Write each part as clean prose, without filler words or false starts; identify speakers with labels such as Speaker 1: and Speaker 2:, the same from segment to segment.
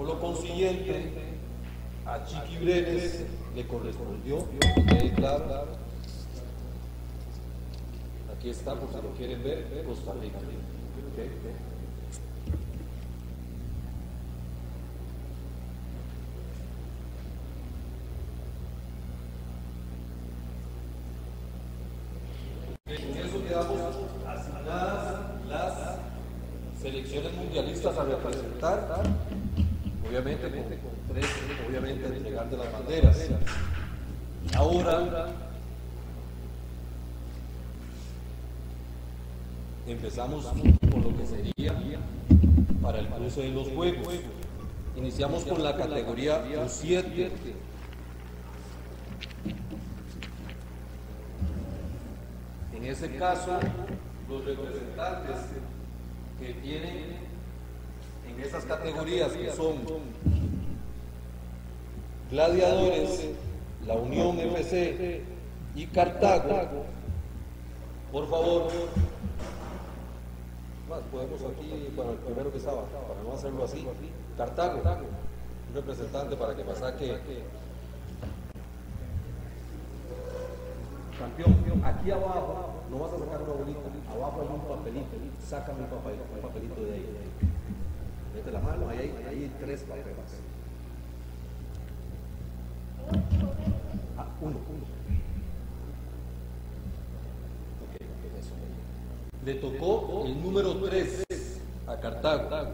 Speaker 1: Por lo consiguiente, a Chiqui Brenes le correspondió, claro, aquí está, por si lo quieren ver, Costa Rica. Con eso quedamos asignadas las selecciones mundialistas a representar, obviamente con tres, obviamente entregar de las banderas. Ahora empezamos con lo que sería para el cruce de los juegos. Iniciamos con la categoría U7. En ese caso, los representantes que tienen en esas categorías, que son Gladiadores, la Unión FC y Cartago, por favor, podemos aquí para el primero que estaba, para no hacerlo así, Cartago, un representante para que pasaque. Campeón, aquí abajo no vas a sacar una bolita, abajo hay un papelito, sácame un papelito de ahí. Mete la mano, ahí hay tres papeles. Uno. Okay, eso. Le tocó el número 3 a Cartago.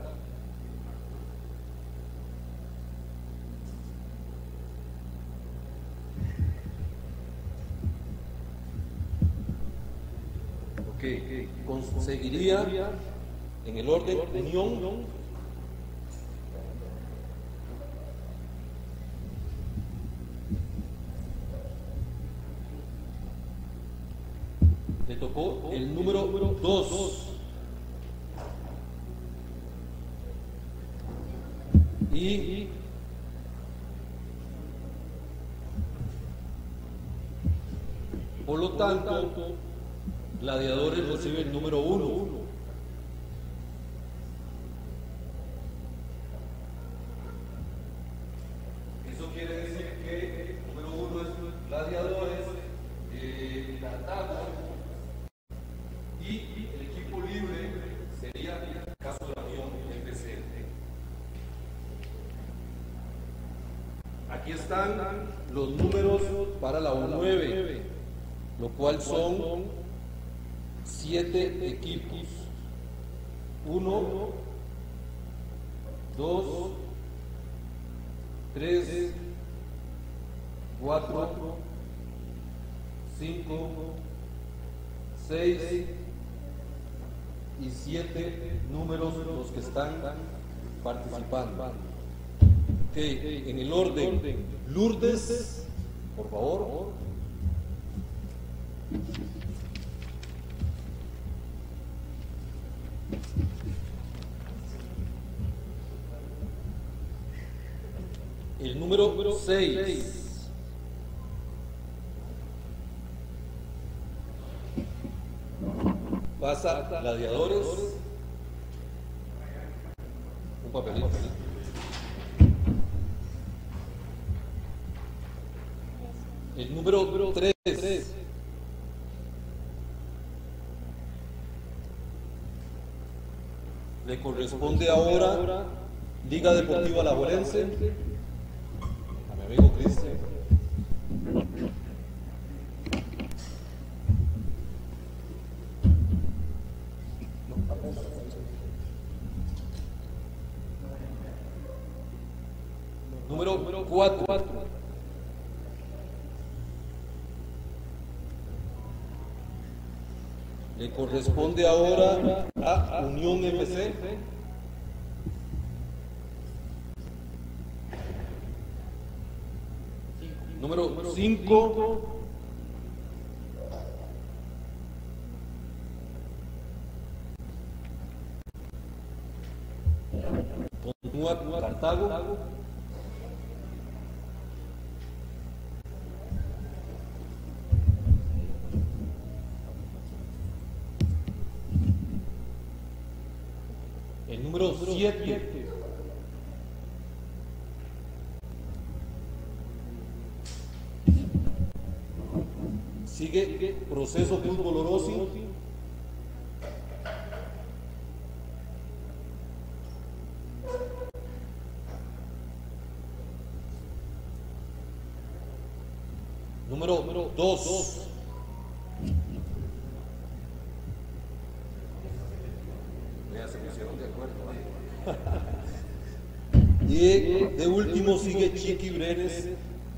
Speaker 1: Okay. Conseguiría en el orden Unión, le tocó el número 2 y por lo tanto Gladiadores recibe el número 1. Eso quiere decir que el número 1 es Gladiadores, Cartago, y el equipo libre sería el caso de la Unión FC. Aquí están los números para la U9, lo cual son 7 equipos. 1, 2, 3, 4, 5, 6 y 7 números los que están participando. Okay, en el orden, Lourdes, por favor. El número 6. Pasa Gladiadores. Un papelito. El número 3. Le corresponde ahora Liga Deportiva Alajuelense, a mi amigo Cristian. Número 4. Le corresponde ahora a Unión FC. Número 5. Continúa Cartago. El número 7.
Speaker 2: Proceso Fútbol Orosi. Número 2.
Speaker 1: Ya se pusieron de acuerdo.
Speaker 2: Y de último sigue Chiqui Brenes.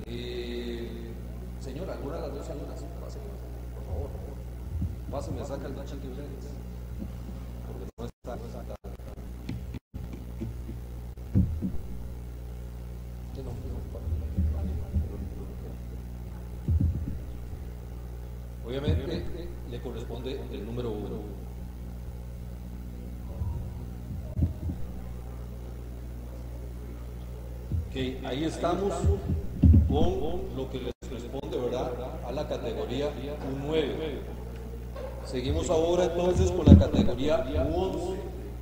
Speaker 1: Señora, alguna de las dos señoras, páseme, por favor. Páseme, saca el Chiqui Brenes. Porque no está. ¿Qué no?
Speaker 2: Obviamente le corresponde el número 1. Okay, ahí estamos con lo que les corresponde, ¿verdad?, a la categoría U9. Seguimos ahora entonces con la categoría U11.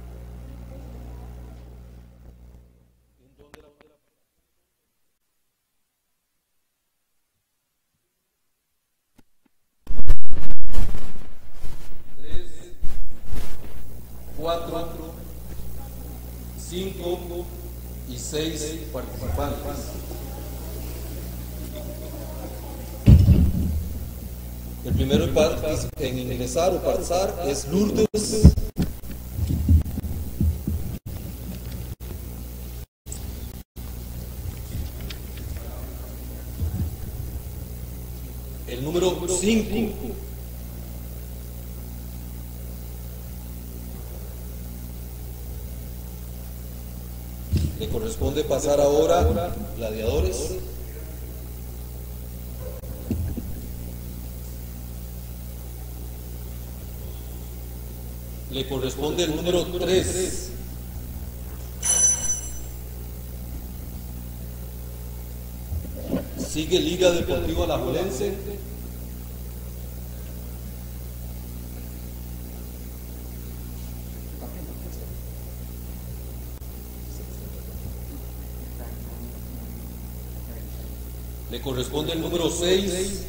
Speaker 2: Cuatro, 5 y 6 participantes. El primero en ingresar o pasar es Lourdes. El número 5. Le corresponde pasar ahora Gladiadores. Le corresponde el número 3. Sigue Liga Deportiva Alajuelense. Le corresponde el número 6.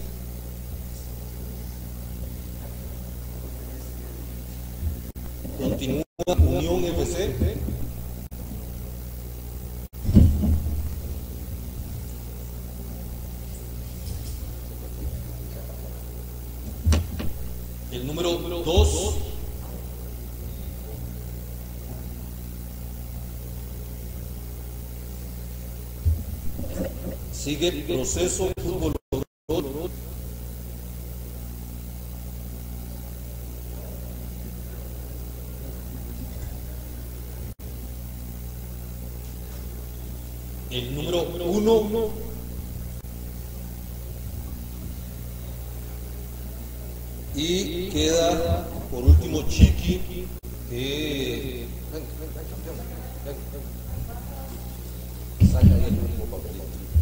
Speaker 2: Continúa Unión FC. El número 2. Sigue Proceso Fútbol. El número 1. Y queda por último Chiqui, que
Speaker 1: Saca ahí el último papelito.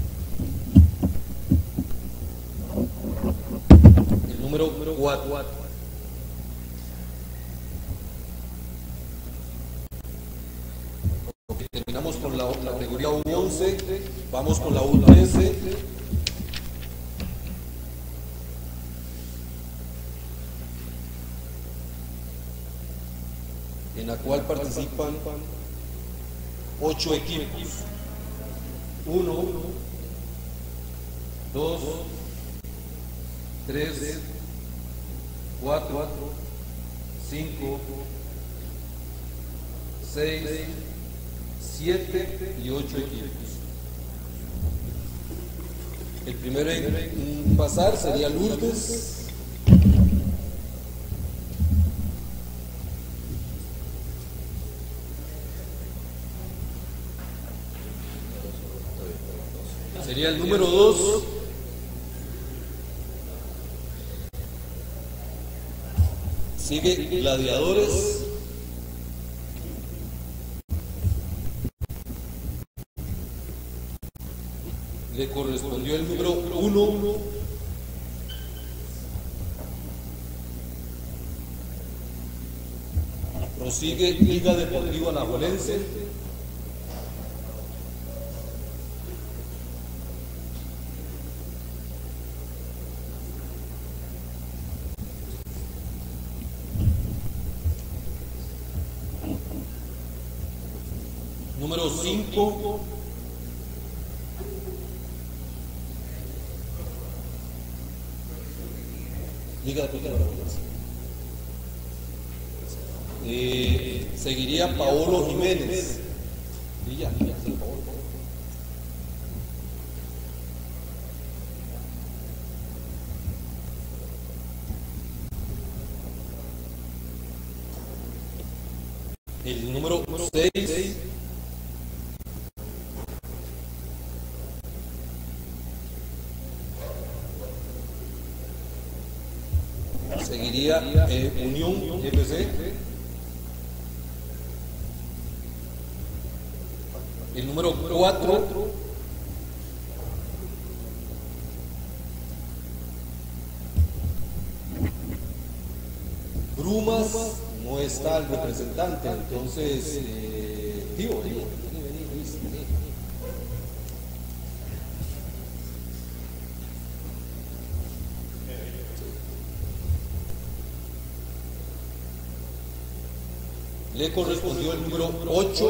Speaker 2: el número 4. Terminamos con la categoría U11, vamos con la U13. En la cual participan 8 equipos. 1, 2, 3, 4, 5, 6, 7 y 8 equipos. El primero en pasar sería Lourdes. Sería el número 2. Sigue Gladiadores. Le correspondió el número 1. Prosigue Liga Deportiva Alajuelense. Número 5, seguiría Paolo Jiménez. El número 6, seguiría Unión FC. El número 4, Brumas, no está el representante, entonces, digo. Le correspondió el número 8,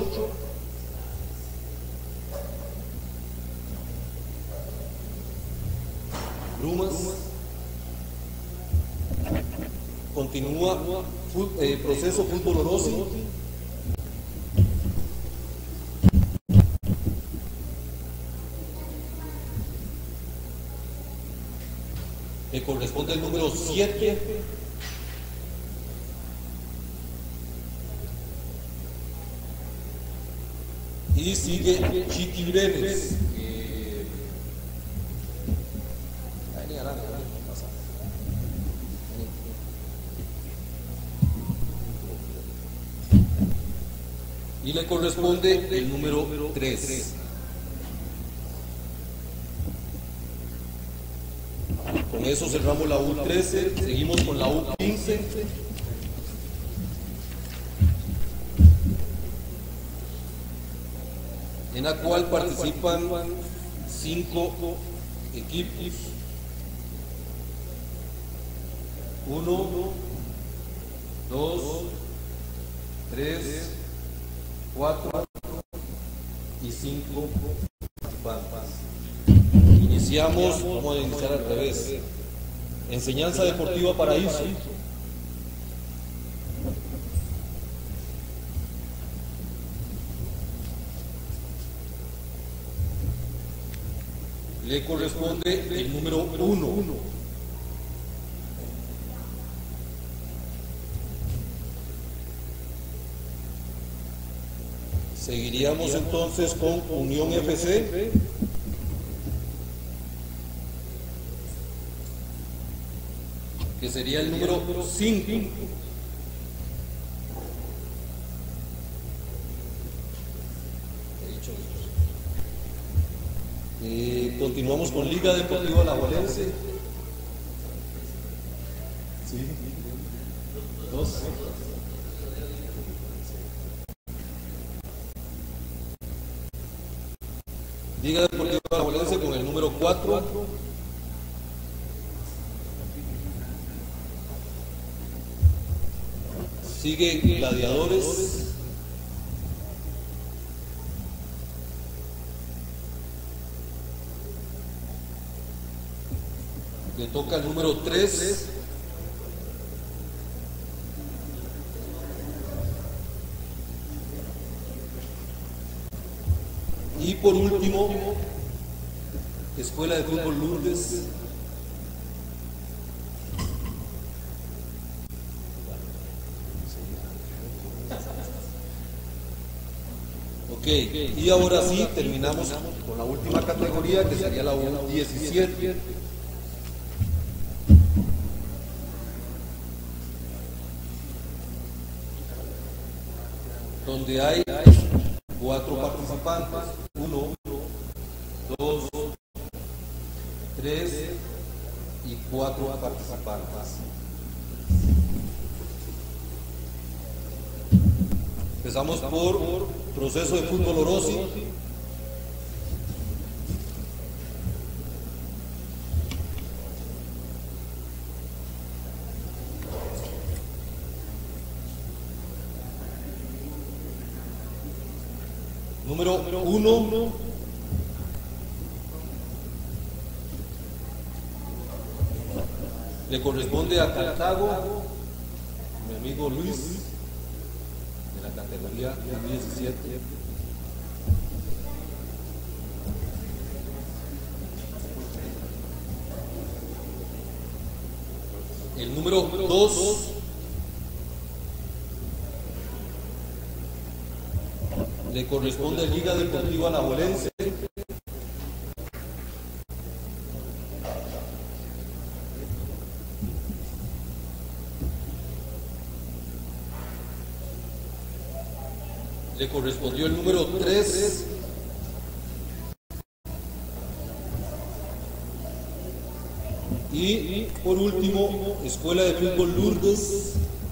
Speaker 2: Brumas. Continúa proceso Fútbol Orosi. Le corresponde el número 7, y sigue Chiqui Brenes. Y le corresponde el número 3. Con eso cerramos la U13, seguimos con la U15. En la cual participan 5 equipos. 1, 2, 3, 4 y 5 participantes. Iniciamos, vamos a iniciar al revés. Enseñanza Deportiva Paraíso. Le corresponde el número 1. Seguiríamos entonces con Unión FC. Que sería el número 5. Continuamos con Liga Deportiva Alajuelense. Sí. 2. Liga Deportiva Alajuelense con el número 4. Sigue Gladiadores. Le toca el número 3. Y por último, Escuela de Fútbol Lourdes. Ok, y ahora sí terminamos con la última categoría, que sería la U17. Donde hay 4 participantes, 1, 2, 3 y 4 participantes. Empezamos por proceso de Fútbol Orosi. Número 1, le corresponde a Cartago, mi amigo Luis, de la categoría 17. El número 2 le corresponde a Liga Deportiva Alajuelense. Le correspondió el número 3 y por último Escuela de Fútbol Lourdes,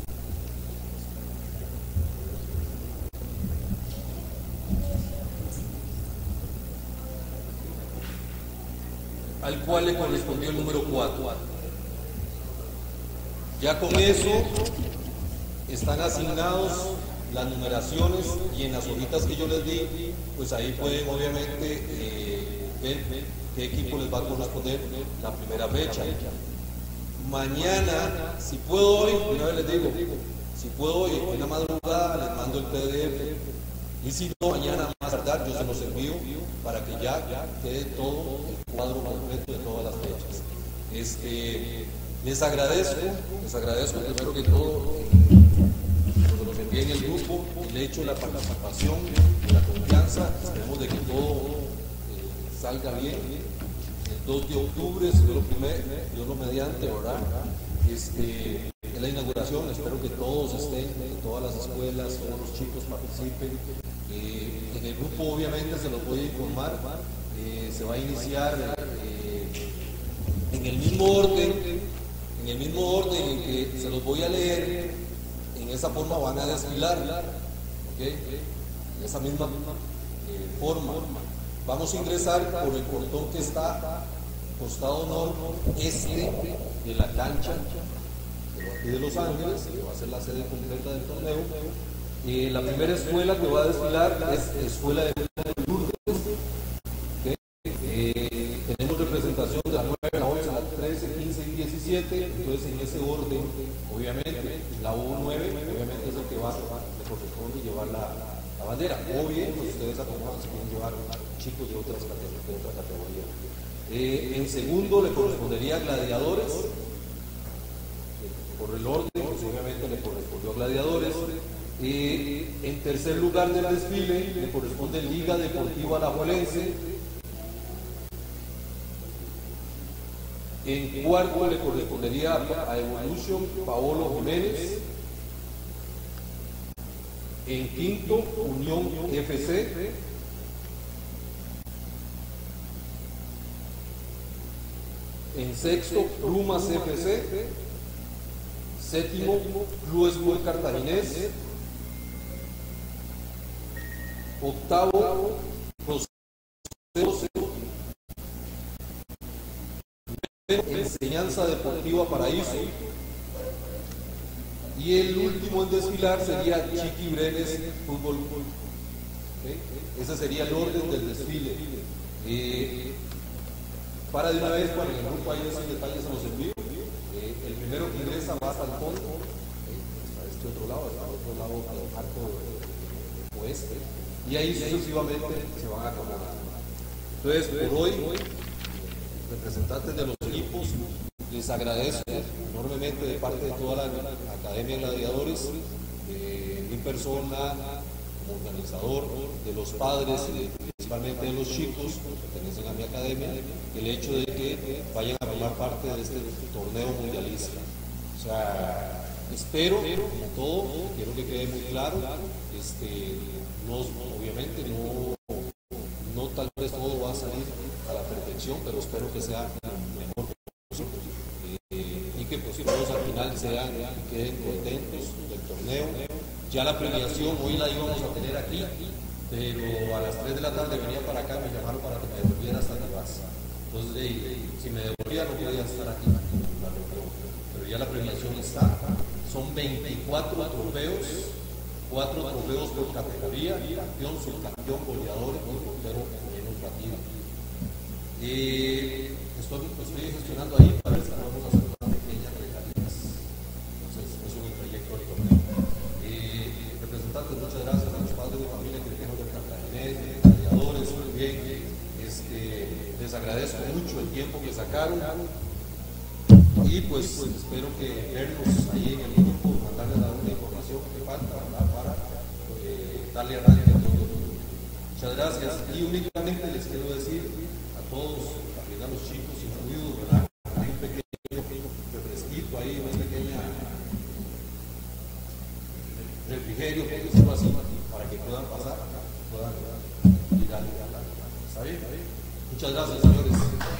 Speaker 2: al cual le correspondió el número 4. Ya con eso están asignados las numeraciones y en las hojitas que yo les di, pues ahí pueden obviamente ver qué equipo les va a corresponder la primera fecha. Mañana, si puedo hoy, una vez les digo, si puedo hoy en la madrugada les mando el PDF, y si no, mañana más tardar yo se los envío para que ya quede todo el cuadro completo de todas las fechas. Les agradezco, espero que todo los envíe en el grupo, el hecho de la participación, de la confianza, esperemos de que todo salga bien. El 2 de octubre, si Dios lo mediante, ¿verdad? Es la inauguración, espero que todos estén, en todas las escuelas, todos los chicos participen. En el grupo obviamente se los voy a informar, se va a iniciar en el mismo orden en que se los voy a leer. En esa forma van a desfilar, ¿okay? En esa misma forma. Vamos a ingresar por el portón que está costado noreste de la cancha de Los Ángeles, que va a ser la sede completa del torneo. La primera escuela que va a desfilar es Escuela de Lourdes. ¿Okay? Tenemos representación de las 9 a las 11, a las 13, 15 y 17. Entonces, en ese orden, obviamente, la U9 obviamente es el que le corresponde llevar la bandera. O bien, pues ustedes acomodan si quieren llevar chicos de otra categoría. En segundo le correspondería a Gladiadores. Por el orden, pues obviamente le correspondió a Gladiadores. En tercer lugar del desfile le corresponde Liga Deportiva Alajuelense. En cuarto le correspondería a Evolution Paolo Jiménez. En quinto, Unión FC. En sexto, Plumas FC. Séptimo, Club Sport Cartaginés. Octavo, Enseñanza Deportiva Paraíso. Y el último en desfilar sería Chiqui Brenes Fútbol. ¿Okay? Ese sería el orden del desfile. Para de una vez, para el grupo hay esos detalles se los envío. El primero que ingresa va hasta el fondo, hasta este otro lado, al arco oeste, y ahí sucesivamente se van a acomodar. Entonces, por hoy, representantes de los equipos, les agradezco enormemente de parte de toda la Academia de Gladiadores, de mi persona como organizador, de los padres, principalmente de los chicos que pertenecen a mi academia, el hecho de que vayan a formar parte de este torneo mundialista. O sea, espero, como todo, quiero que quede muy claro, obviamente no tal vez todo va a salir a la perfección, pero espero que sea mejor posible y que pues todos al final queden contentos del torneo. Ya la premiación hoy la íbamos a tener aquí, pero a las 3 de la tarde venía para acá, me llamaron para que me devolviera hasta mi casa. Entonces, si me devolvía no podía estar aquí en la reunión, pero ya la premiación está. Son 24 trofeos 4 trofeos por categoría, campeón, subcampeón, goleador y portero menos batido. Estoy gestionando ahí para ver si podemos hacer una pequeña regalías. Entonces, eso en el trayecto del torneo. Representantes, muchas gracias a los padres de familia que vinieron del Cartaginés, gladiadores, muy bien. Les agradezco mucho el tiempo que sacaron. Y pues espero que verlos ahí en el grupo, mandarles alguna información que falta, ¿verdad? Para darle a nadie de todo. Muchas gracias. Y únicamente les quiero decir a todos, también a los chicos incluidos, ¿verdad? Hay un pequeño refresquito ahí, una pequeña refrigerio, por decirlo así, para que puedan pasar, puedan ir a la. ¿Está bien? Muchas gracias, señores.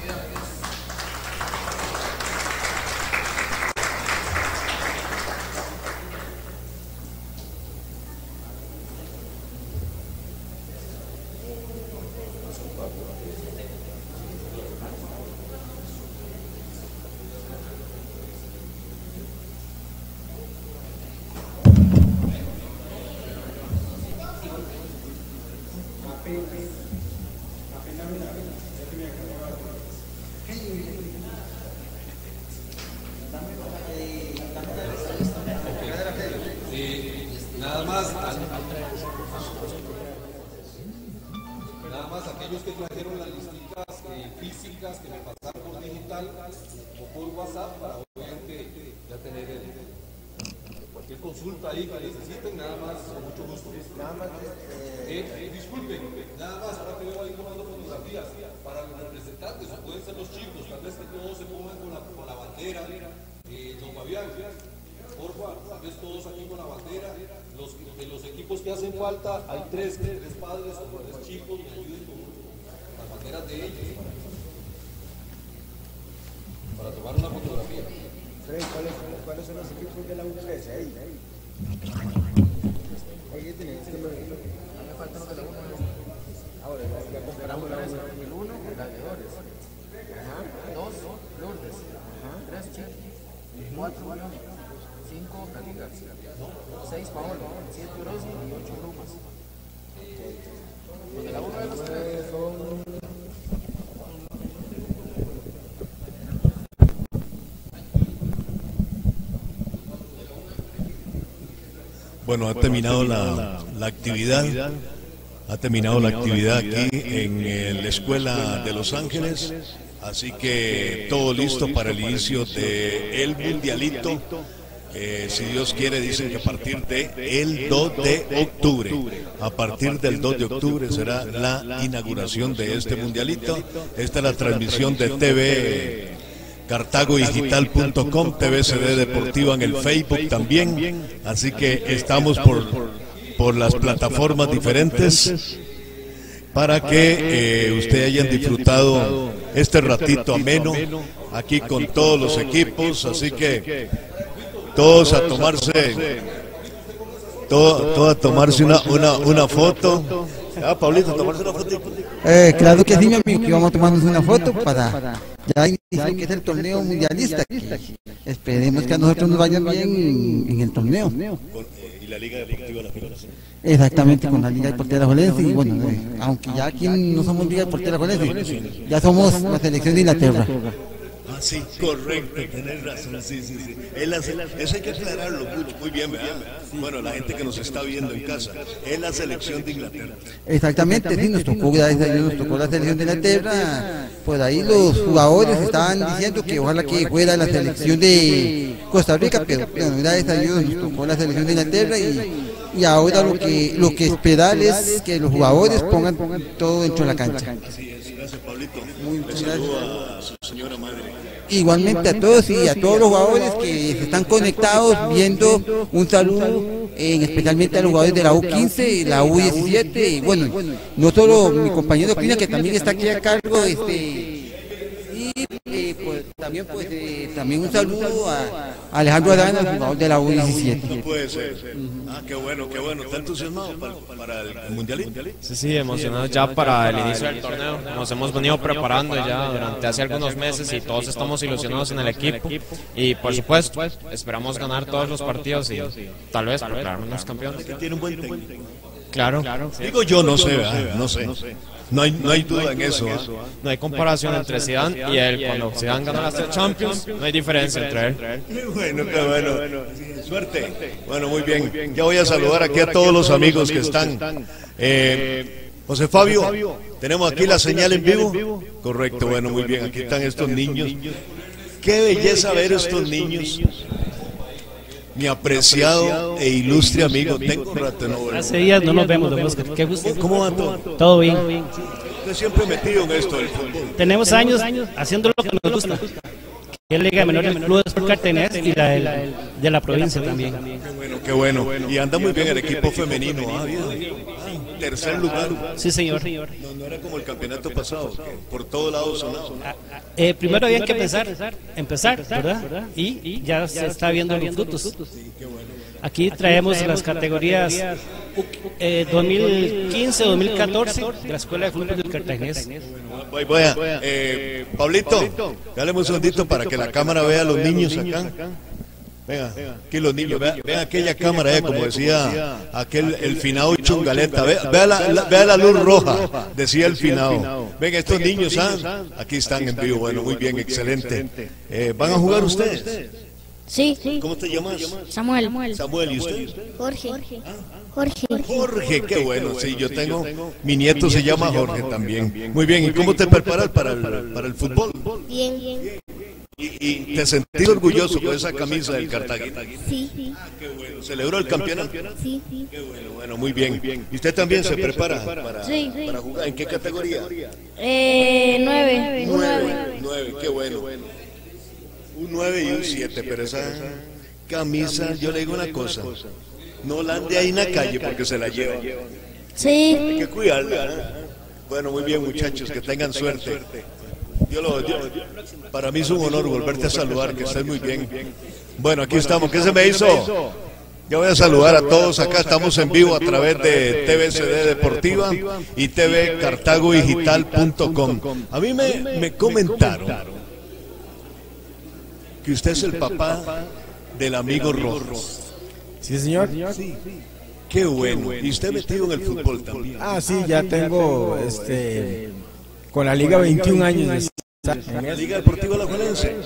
Speaker 2: Nada más aquellos que trajeron las listas físicas que me pasaron por digital o por WhatsApp para obviamente ya tener cualquier consulta ahí que necesiten, nada más, con mucho gusto. Nada más, disculpen, nada más, ahora que veo ahí tomando fotografías para los representantes, o pueden ser los chicos, tal vez que todos se pongan con la bandera, don Fabián, porfa, tal vez todos aquí con la bandera. De los equipos que hacen falta, hay tres padres o 3 chicos que ayuden con las banderas de ellos para tomar una fotografía.
Speaker 3: ¿Cuáles son los equipos de la U13? Ahí tienen. Me faltan los de la U1. Ahora, ya comparamos la U1. El 1, gladiadores. 2, Lourdes. 3, Chiqui. 4, Balón. 5, Cali García. 6, Paolo. 7, Rossi y 8, Lumas. Los de la U1 de los 3 son...
Speaker 4: Bueno, ha terminado la actividad. Ha terminado la actividad aquí en la Escuela de Los Ángeles. Así que todo listo para el inicio del Mundialito. Si Dios quiere, dicen que a partir del 2 de octubre. A partir del 2 de octubre será la inauguración de este Mundialito. Esta es la transmisión de TV cartagodigital.com, TVCD Deportiva en el Facebook también, así que estamos por las plataformas diferentes para que ustedes hayan disfrutado este ratito ameno aquí con todos los equipos, así que todos a tomarse una foto. Paulito, tomarse una foto.
Speaker 3: Claro que sí, mi amigo, que vamos a tomarnos una foto para ya iniciar lo que es el torneo mundialista. Esperemos que a nosotros nos vaya bien en el torneo.
Speaker 4: Y la Liga Deportiva La Federación.
Speaker 3: Exactamente, con la Liga Deportiva La Jolense. Y bueno, aunque ya aquí no somos Liga Deportiva La Jolense, ya somos la selección de Inglaterra.
Speaker 4: Ah, sí, correcto, tenés razón, sí. Eso hay que aclararlo mucho, muy bien, ¿verdad? Bueno, la gente que nos está viendo en casa, es la selección de Inglaterra.
Speaker 3: Exactamente, sí, nos tocó, gracias a Dios, nos tocó la selección de Inglaterra. Por ahí los jugadores estaban diciendo que ojalá que fuera la selección de Costa Rica, pero bueno, gracias a Dios nos tocó la selección de Inglaterra y ahora lo que esperar es que los jugadores pongan todo dentro de la cancha.
Speaker 4: Así es, gracias Pablito.
Speaker 3: Muchas
Speaker 4: saludo a su señora madre.
Speaker 3: Igualmente a todos y a todos los jugadores que se están conectados viendo, un saludo especialmente a los jugadores de la U15 y la U17 y bueno, no solo mi compañero Clina que también está aquí a cargo y pues también, pues, también un saludo a Alejandro Adán, el jugador de la U17.
Speaker 4: No puede ser. Ah, qué bueno, qué bueno. ¿Está entusiasmado para el mundialito?
Speaker 5: Sí, emocionados ya para el inicio del torneo. Nos hemos venido preparando ya durante hace algunos meses y todos estamos ilusionados en el equipo. Y por supuesto, esperamos ganar todos los partidos y tal vez proclamarnos campeones.
Speaker 4: Tiene un buen técnico.
Speaker 5: Claro.
Speaker 4: Digo yo, no sé, no sé. No hay duda en eso.
Speaker 5: No hay comparación entre Zidane y él. Cuando Zidane ganó las 3 Champions, no hay diferencia entre él.
Speaker 4: Qué bueno, qué bueno. Suerte. Bueno, muy bien. Ya voy a saludar aquí a todos los amigos que están. José Fabio, tenemos aquí la señal en vivo. Correcto, bueno, muy bien. Aquí están estos niños. Qué belleza ver estos niños. Mi apreciado e ilustre amigo, tengo un rato no vuelvo.
Speaker 6: Hace días no nos vemos, don Oscar. Qué gusto.
Speaker 4: ¿Cómo va todo?
Speaker 6: Todo bien.
Speaker 4: Usted siempre metido en esto del fútbol.
Speaker 6: Tenemos años haciendo lo que nos gusta. Que es la Liga de Menores del Club de Sport Cartaginés y la de la provincia también.
Speaker 4: Qué bueno. Y anda muy bien el equipo femenino. Tercer lugar.
Speaker 6: Sí, señor.
Speaker 4: No era como el campeonato pasado, que por todo lado sonaba.
Speaker 6: Primero había que empezar, ¿verdad? Y ya se está viendo los frutos. Aquí traemos las categorías 2015-2014 de la Escuela de Fútbol del Cartaginés.
Speaker 4: Pablito, dale un segundito para que la cámara vea a los niños acá. Venga, aquí los niños, vean aquella cámara, como decía el finado Chungaleta, vea la luz roja, decía el finado. Venga, estos niños, aquí están en vivo, bueno, muy bien, excelente. ¿Van a jugar ustedes?
Speaker 7: Sí.
Speaker 4: ¿Cómo te llamas?
Speaker 7: Samuel.
Speaker 4: Samuel, ¿y usted?
Speaker 7: Jorge.
Speaker 4: Jorge, qué bueno, sí, yo tengo, mi nieto se llama Jorge también. Muy bien, ¿y cómo te preparas para el fútbol?
Speaker 7: Bien.
Speaker 4: ¿Y te sentís orgulloso con esa camisa del Cartagena?
Speaker 7: Sí.
Speaker 4: Qué bueno. ¿Celebró el campeonato?
Speaker 7: Sí.
Speaker 4: Qué bueno, muy bien. ¿Y usted también se prepara para jugar? ¿En qué categoría?
Speaker 7: 9.
Speaker 4: 9, qué bueno. Un 9 y un 7, pero esa camisa, yo le digo una cosa, no la ande ahí en la calle porque se la lleva.
Speaker 7: Sí.
Speaker 4: Hay que cuidarla. Bueno, muy bien, muchachos, que tengan suerte. Para mí es un honor volverte a saludar, que estés muy bien. Bueno, aquí estamos. ¿Qué se me hizo? Yo voy a saludar a todos acá. Estamos en vivo a través de TVCD Deportiva y tvcartagodigital.com. A mí me comentaron que usted es el papá del amigo Rojas.
Speaker 8: Sí, señor.
Speaker 4: Sí. Qué bueno. ¿Y usted metido en el fútbol también?
Speaker 8: Sí, ya tengo con la Liga 21 años.
Speaker 4: En la Liga Deportiva La Juelense.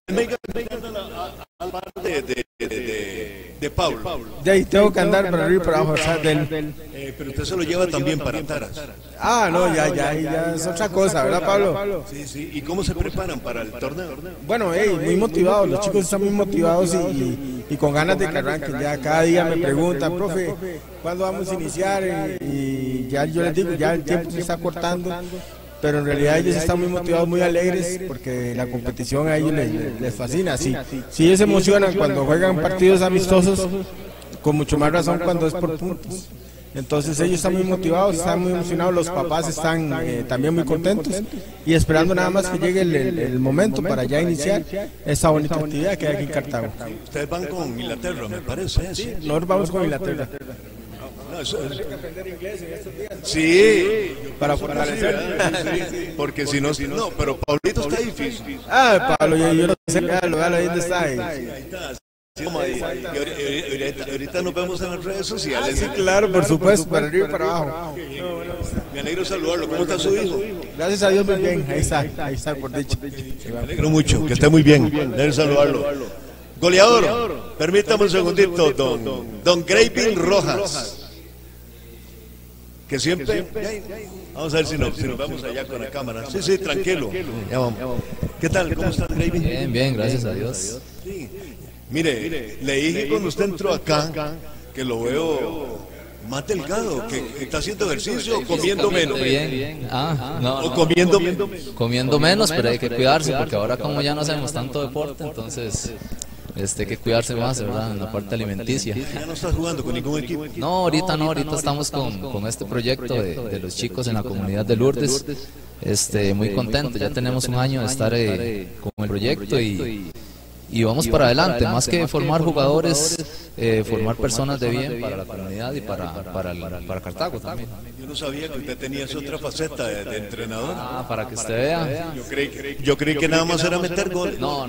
Speaker 4: De Pablo.
Speaker 8: De ahí tengo que andar para arriba y para abajo.
Speaker 4: Pero usted se lo lleva también para Taras.
Speaker 8: No, ya es otra cosa, ¿verdad, Pablo?
Speaker 4: Sí. ¿Y cómo se preparan para el torneo?
Speaker 8: Bueno, muy motivados, los chicos están muy motivados y con ganas de que arranquen. Ya cada día me preguntan, profe, ¿cuándo vamos a iniciar? Y ya yo les digo, ya el tiempo se está cortando. Pero en realidad ellos están muy motivados, muy alegres, porque la competición a ellos les fascina. Si ellos se emocionan cuando juegan partidos amistosos, con mucho más razón cuando es por puntos. Entonces ellos están muy motivados, están muy emocionados, los papás están también muy contentos y esperando nada más que llegue el momento para ya iniciar esa bonita actividad que hay aquí en Cartago.
Speaker 4: Ustedes van con Inglaterra, me parece.
Speaker 8: Sí, nosotros vamos con Inglaterra.
Speaker 4: Sí, para fortalecer, porque si no, pero Pablito está difícil.
Speaker 8: Pablo, yo no sé, ¿dónde está?
Speaker 4: Ahorita nos vemos en las redes sociales.
Speaker 8: Sí, claro, por supuesto, para arriba y para abajo.
Speaker 4: Me alegro saludarlo. ¿Cómo está su hijo?
Speaker 8: Gracias a Dios, muy bien. Ahí está, por dicho.
Speaker 4: Me alegro mucho, que esté muy bien. Me alegro saludarlo. Goleador, permítame un segundito, don Gravin Rojas. Que siempre, vamos a ver si nos vamos allá con la cámara. Sí, tranquilo. Ya vamos. ¿Qué tal? ¿Cómo está, Gravin?
Speaker 9: Bien, gracias a Dios.
Speaker 4: Sí. Mire, le dije cuando usted entró acá que lo veo más delgado, que está haciendo ejercicio o comiendo menos.
Speaker 9: Bien.
Speaker 4: O comiendo menos.
Speaker 9: Comiendo menos, pero hay que cuidarse porque ahora como ya no hacemos tanto deporte, entonces hay que cuidarse más, ¿verdad? En la parte alimenticia.
Speaker 4: ¿Ya no estás jugando con ningún equipo?
Speaker 9: No, ahorita no, ahorita estamos con este proyecto de los chicos en la comunidad de Lourdes. Muy contento, ya tenemos un año de estar con el proyecto y vamos para adelante, más que formar jugadores, formar personas de bien para la comunidad y para Cartago también.
Speaker 4: Yo no sabía que usted tenía esa otra faceta de entrenador.
Speaker 9: Para que usted vea.
Speaker 4: Yo creí que nada más era meter goles.
Speaker 9: No.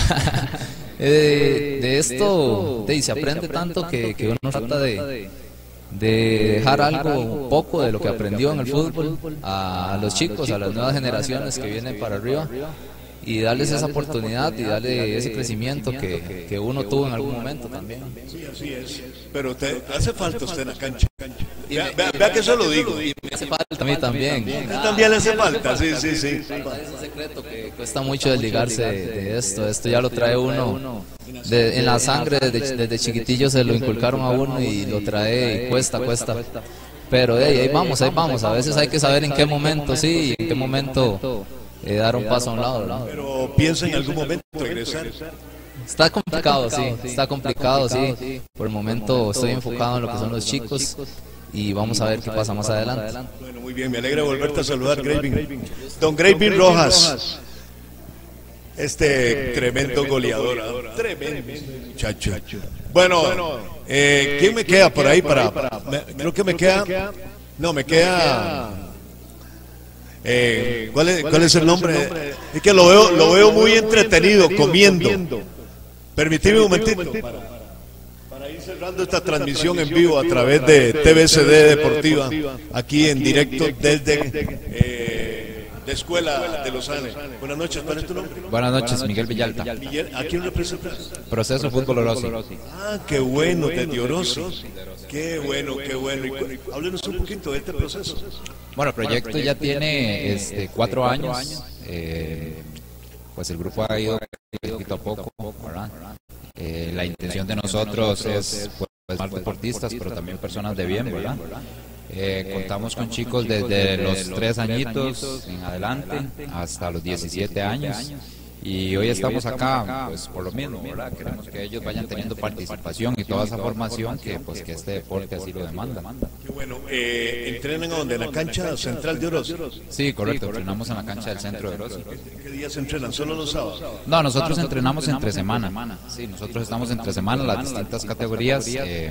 Speaker 9: De esto se aprende tanto que uno trata de dejar algo, un poco de lo que aprendió en el fútbol a los chicos, a las nuevas generaciones que vienen para arriba, y darles esa oportunidad y darle ese crecimiento que uno tuvo en algún momento también.
Speaker 4: Sí, así es. Pero hace falta usted en la cancha. Vea que eso lo digo.
Speaker 9: Y me hace falta a mí también.
Speaker 4: También le hace falta, sí.
Speaker 9: Es un secreto que cuesta mucho desligarse de esto. Esto ya lo trae uno en la sangre, desde chiquitillo se lo inculcaron a uno y lo trae y cuesta. Pero ahí vamos. A veces hay que saber en qué momento sí y en qué momento dar un paso a un lado, ¿no?
Speaker 4: Pero piensa en algún momento regresar.
Speaker 9: Está complicado, sí. Por el momento estoy enfocado en lo que son los chicos y vamos a ver qué pasa más adelante.
Speaker 4: Bueno, muy bien, me alegra volverte a saludar, Gravin. Don Gravin Rojas, tremendo goleador, tremendo muchacho. Bueno, ¿quién me queda por ahí creo que me queda... No, me queda... ¿cuál es el nombre? Es que lo veo muy entretenido, comiendo. Permíteme un momentito para ir cerrando esta transmisión en vivo a través de TVCD Deportiva, aquí en directo desde la Escuela de Los Ángeles. Buenas noches, ¿cuál es tu nombre?
Speaker 10: Buenas noches, Miguel Villalta.
Speaker 4: Miguel, ¿a quién representas?
Speaker 10: Proceso Fútbol Orosi.
Speaker 4: Ah, qué bueno, desde Orosi. Qué bueno. Háblenos un poquito de este proceso.
Speaker 10: Bueno, el proyecto ya tiene 4 años. Pues el grupo ha ido poquito a poco, ¿verdad? La intención de nosotros es formar deportistas, pero también personas de bien, ¿verdad? Contamos con chicos desde los 3 añitos en adelante hasta los 17 años. Y hoy estamos acá, pues por lo mismo, ¿verdad? Queremos que ellos vayan teniendo participación y toda esa formación que este deporte así lo demanda.
Speaker 4: Qué bueno. ¿Entrenan a dónde? ¿En la cancha central de Orosi?
Speaker 10: Sí, correcto. Entrenamos en la cancha del centro de Orosi.
Speaker 4: ¿Qué días se entrenan? ¿Solo los sábados?
Speaker 10: No, nosotros entrenamos entre semana. Sí, nosotros estamos entre semana, las distintas categorías.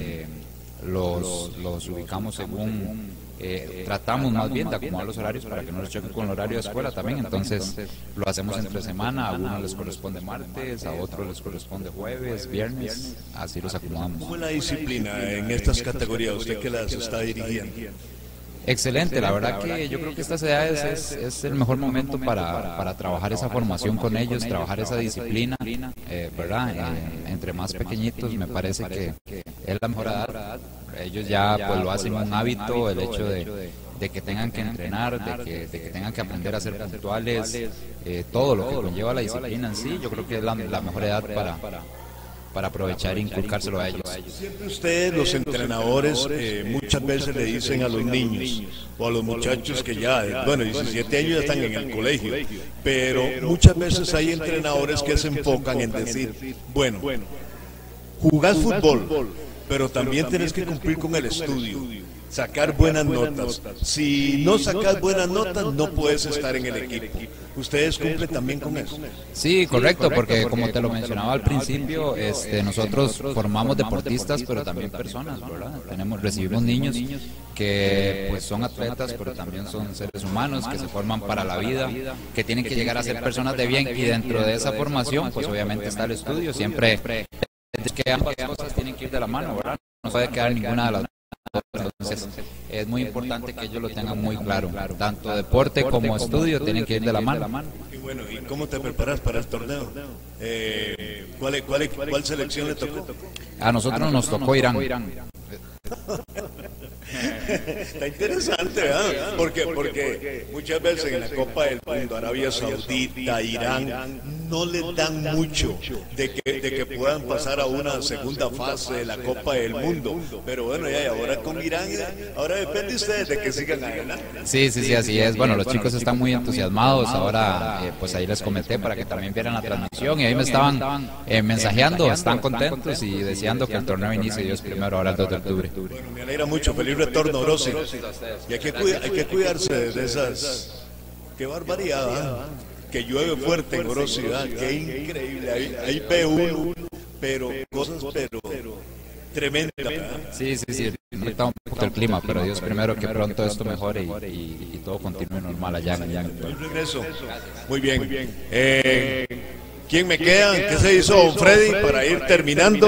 Speaker 10: Los ubicamos según... tratamos más bien de acomodar los horarios para que no les choquen con el horario de escuela también, entonces lo hacemos entre semana, a uno les corresponde martes, a otros les corresponde jueves, viernes, así los acomodamos.
Speaker 4: ¿Cómo es la disciplina en estas categorías, usted que las está dirigiendo?
Speaker 10: Excelente, la verdad que yo creo que estas edades es el mejor momento para trabajar esa formación con ellos, trabajar esa disciplina, ¿verdad? Entre más pequeñitos me parece que es la mejor edad. Ellos ya pues lo hacen un hábito, el hecho de que tengan que entrenar, de que tengan que aprender a ser puntuales, todo lo que conlleva la disciplina en sí, yo creo que es la mejor edad para aprovechar e inculcárselo a ellos.
Speaker 4: Siempre ustedes, los entrenadores, muchas veces le dicen a los niños o a los muchachos que ya, 17 años ya están en el colegio, pero muchas veces hay entrenadores que se enfocan en decir, bueno, jugás fútbol, pero también tenés que cumplir con el estudio, sacar buenas notas. Si no sacas buenas notas, no puedes estar en el equipo. ¿Ustedes cumplen también con eso?
Speaker 10: Sí, correcto, porque como te lo mencionaba al principio, nosotros formamos deportistas, pero también personas, ¿verdad? Recibimos niños que pues son atletas, pero también son seres humanos que se forman para la vida, que tienen que llegar a ser personas de bien, y dentro de esa formación, pues obviamente está el estudio, siempre que ambas cosas tienen que ir de la mano, ¿verdad? No puede quedar ninguna de las dos. Entonces es muy importante que ellos lo tengan muy claro, tanto deporte como estudio tienen que ir de la mano.
Speaker 4: Y bueno, ¿y cómo te preparas para el torneo? ¿Cuál selección le tocó?
Speaker 10: A nosotros nos tocó Irán.
Speaker 4: Está interesante, ¿verdad? Porque muchas veces en la Copa del Mundo, Arabia Saudita, Irán, no les dan mucho de que puedan pasar a una segunda fase de la Copa del Mundo. Pero bueno, ya ahora con Irán, ahora depende de ustedes de que sigan adelante.
Speaker 10: Sí, así es. Bueno, los chicos están muy entusiasmados. Ahora, pues ahí les comenté para que también vieran la transmisión y ahí me estaban mensajeando, están contentos y deseando que el torneo inicie Dios primero, ahora el 2 de octubre.
Speaker 4: Bueno, me alegra mucho, feliz retorno, Grossi. Y hay que cuidarse de esas... ¡Qué barbaridad! Que llueve fuerte en Grossi, qué increíble. Ahí ve uno, pero cosas, tremenda.
Speaker 10: Sí, ahorita un poco el clima, pero Dios primero que pronto esto mejore y todo continúe normal allá en el
Speaker 4: regreso. Muy bien. ¿Quién me queda? ¿Qué se hizo, don Freddy, para ir terminando?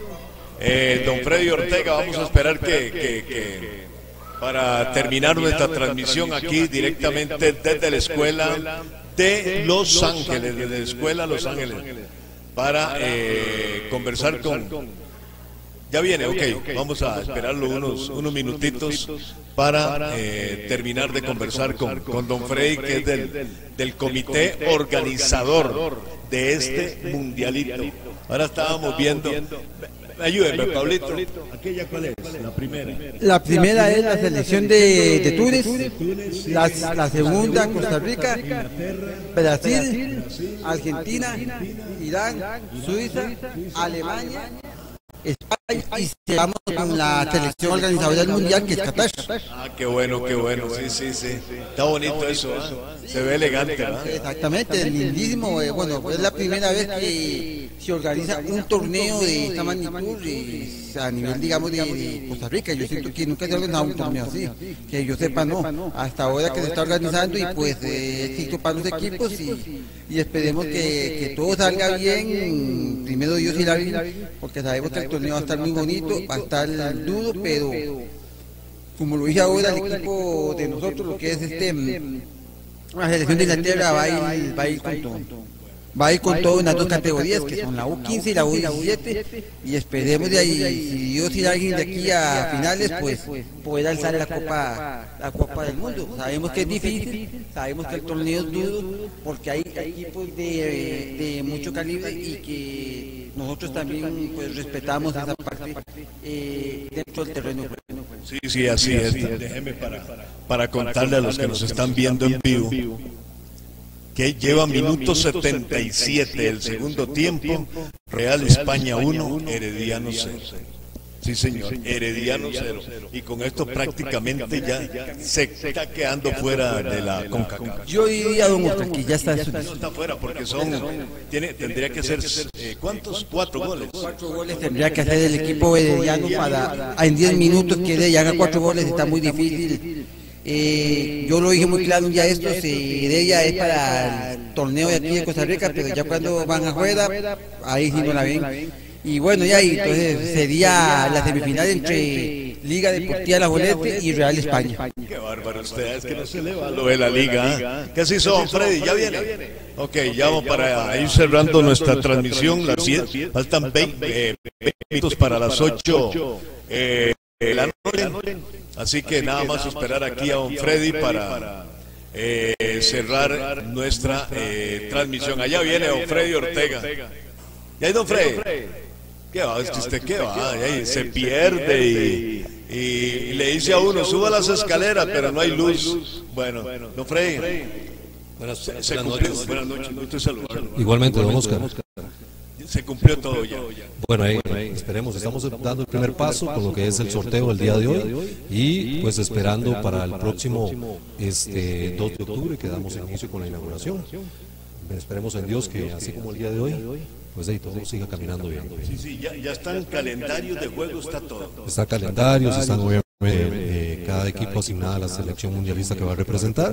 Speaker 4: Don Freddy Ortega, vamos a esperar que para terminar nuestra transmisión aquí directamente desde la escuela de Los Ángeles, desde la escuela Los Ángeles, para conversar con... Ya viene, ok, vamos a esperarlo unos minutitos para terminar de conversar con don Freddy, que es del comité organizador de este mundialito. Ahora estábamos viendo... Ayúdenme, Pablito. ¿Aquella cuál es? La primera.
Speaker 3: La primera es la selección de Túnez, la segunda Costa Rica, Brasil, Argentina, Irán, Suiza, Alemania, España, y cerramos con la selección organizadora del mundial, que es Qatar.
Speaker 4: Qué bueno, sí. Está bonito eso, se ve elegante, ¿verdad?
Speaker 3: Exactamente, lindísimo. Bueno, es la primera vez que se organiza un torneo de esta magnitud a nivel, digamos, de Costa Rica. Yo siento que nunca se ha organizado un torneo así, que yo sepa, no. Hasta ahora que se está organizando, y pues éxito para los equipos, y esperemos que todo salga bien, primero Dios y la vida, porque sabemos que el torneo va a estar muy bonito, va a estar duro, pero como lo dije ahora, el equipo de nosotros, lo que es la selección de Inglaterra, va a ir con todo. Va a ir con todo en las dos categorías, que son la U15 y la U17, y esperemos de ahí, si Dios y alguien de aquí a finales, pues poder alzar la Copa del Mundo. Sabemos que es difícil, sabemos que el torneo es duro, porque hay equipos de mucho calibre, y que nosotros también pues respetamos esa parte dentro del terreno.
Speaker 4: Sí, así es. Déjeme para contarle a los que nos están viendo en vivo que lleva minuto 77 el segundo tiempo. Real España 1, Herediano 0. Sí, señor, Herediano 0. Y con esto prácticamente ya se está quedando fuera de la CONCACAF.
Speaker 3: Yo diría, don Oscar, que ya está en su...
Speaker 4: No está fuera, porque tendría que ser, ¿cuántos? 4 goles.
Speaker 3: 4 goles tendría que hacer el equipo herediano para en 10 minutos que ya haga 4 goles. Está muy difícil. Yo lo dije muy claro un día esto, Heredia es para el torneo de aquí de Costa Rica, pero ya cuando van afuera, ahí sí no la ven. Y bueno, ya ahí entonces sería la semifinal entre Liga Deportiva La Bolete y Real España.
Speaker 4: Qué bárbaro ustedes, que no se le va lo de la liga. ¿Qué se hizo, don Freddy? ¿Ya viene? Ok, ya vamos para ir cerrando nuestra transmisión. Faltan 20 minutos para las 8 de la noche. Así que nada más esperar aquí a don Freddy para cerrar nuestra transmisión. Allá viene don Freddy Ortega. ¿Ya hay don Freddy? ¿Qué va? ¿Es que usted qué va? Ahí se pierde y le dice a uno, suba las escaleras, pero no hay luz. Bueno, don Freddy.
Speaker 2: Buenas noches.
Speaker 4: Buenas noches, gusto saludarlo.
Speaker 2: Igualmente, don Oscar.
Speaker 4: Se cumplió todo ya.
Speaker 2: Bueno, ahí esperemos, estamos dando el primer paso con lo que es el sorteo el día de hoy, y pues esperando para el próximo 2 de octubre que damos inicio con la inauguración. Esperemos en Dios que así como el día de hoy, pues ahí todo siga caminando bien.
Speaker 4: Sí, ya están calendarios de juego, está todo.
Speaker 2: Está calendarios, están obviamente cada equipo asignada a la selección mundialista que va a representar,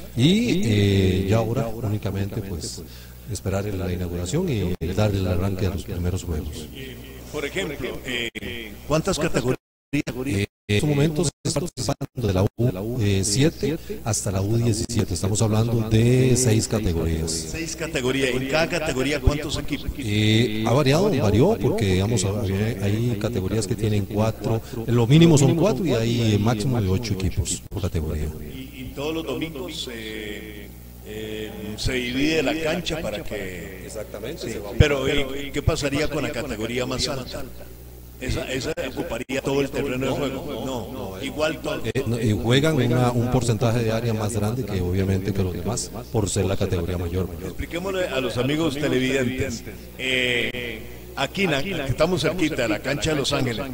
Speaker 2: y ya ahora únicamente pues esperar en la inauguración y dar el arranque a los primeros juegos.
Speaker 4: Por ejemplo, ¿cuántas categorías?
Speaker 2: En estos momentos estamos participando de la U7 hasta la U17. Estamos hablando de 6 categorías.
Speaker 4: 6 categorías. ¿En cada categoría cuántos equipos?
Speaker 2: Varió porque digamos hay categorías que tienen 4, lo mínimo son 4 y hay máximo de 8 equipos por categoría.
Speaker 4: Y todos los domingos se divide la cancha para que...
Speaker 2: Exactamente.
Speaker 4: Sí, pero ¿qué pasaría con la categoría más alta? Esa ocuparía todo el terreno de juego. No, igual todo.
Speaker 2: Juegan un porcentaje de área más grande que obviamente que los demás, por ser la categoría mayor.
Speaker 4: Expliquémosle a los amigos televidentes. Aquí, que estamos cerquita de la cancha de Los Ángeles,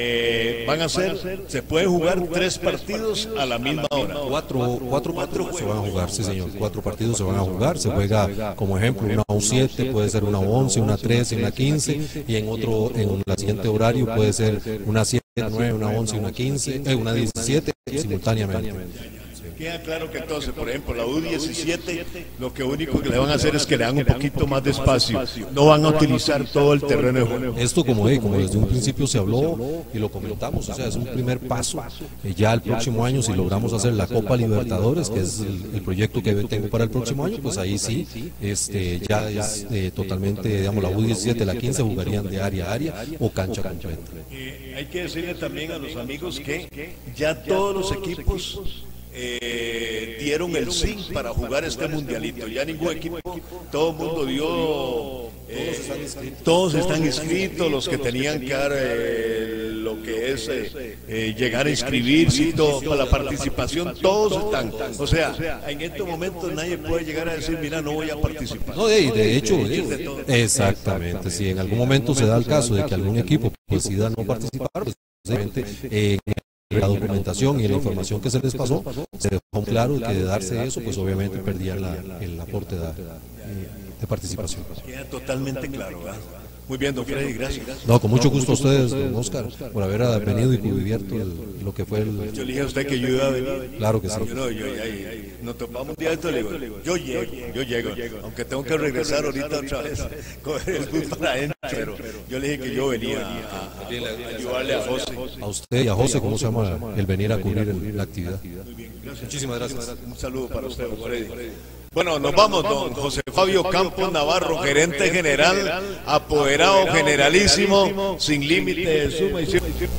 Speaker 4: se pueden jugar 3 partidos a la misma hora.
Speaker 2: Cuatro partidos se van a jugar, sí señor. 4 partidos se van a jugar. Se juega, como ejemplo, una U7, puede ser una U11, una 13, una 15, y en la siguiente horario puede ser una 7, una 9, una 11, una 15, una 17 simultáneamente.
Speaker 4: Queda claro que entonces, por ejemplo, la U17, lo único que le van a hacer es que le dan un poquito más de espacio, no van a utilizar todo el terreno de juego.
Speaker 2: Esto como desde un principio se habló y lo comentamos, o sea, es un primer paso. Ya el próximo año, si logramos hacer la Copa Libertadores, que es el proyecto que tengo para el próximo año, pues ahí sí, ya es totalmente, digamos, la U17, la 15 jugarían de área a área o cancha completa.
Speaker 4: Hay que decirle también a los amigos que ya todos los equipos dieron el sí para jugar este mundialito. Ya ningún equipo, todo el mundo dio, todos están inscritos, los que tenían que dar lo que es llegar a inscribirse y todo, para la participación, todos están. O sea, en estos momentos nadie puede llegar a decir, mira, no voy a participar.
Speaker 2: No, de hecho, exactamente, si en algún momento se da el caso de que algún equipo decida no participar, pues obviamente la documentación y la información que se les pasó, se dejó claro que de darse eso, pues obviamente perdían el aporte de participación.
Speaker 4: Queda totalmente claro, ¿verdad? Muy bien, don Freddy, gracias.
Speaker 2: No, con mucho gusto a ustedes, don Oscar, por haber venido y cubierto lo que fue el...
Speaker 4: Yo le dije a usted que yo iba a venir.
Speaker 2: Claro que sí.
Speaker 4: Nos topamos un día de esto, le digo, yo llego, aunque tengo que regresar ahorita otra vez, coger el bus para adentro, pero yo le dije que yo venía a ayudarle a José.
Speaker 2: A usted y a José, ¿cómo se llama el venir a cubrir la actividad?
Speaker 4: Muy bien, gracias.
Speaker 2: Muchísimas gracias.
Speaker 4: Un saludo para usted, don Freddy. Bueno, nos vamos, don José Fabio Campos Navarro, gerente general, apoderado generalísimo, sin límite de suma y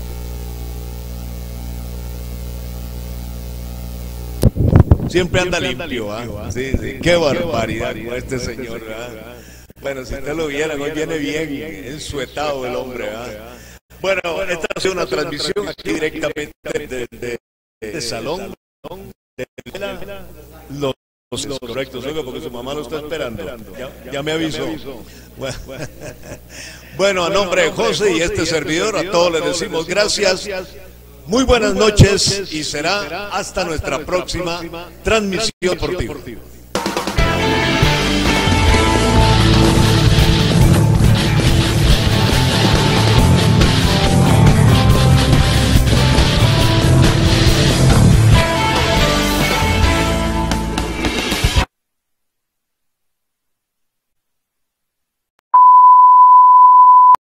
Speaker 4: siempre anda limpio, ¿ah? Sí, qué barbaridad con este señor, ¿ah? Bueno, si usted lo viera, hoy viene bien ensuetado el hombre, ¿ah? Bueno, esta ha sido una transmisión aquí directamente de salón de los correctos, oiga, porque su mamá lo está esperando. Ya me avisó. Bueno, a nombre de José y este servidor, a todos les decimos gracias. Muy buenas noches y será hasta nuestra próxima transmisión deportiva.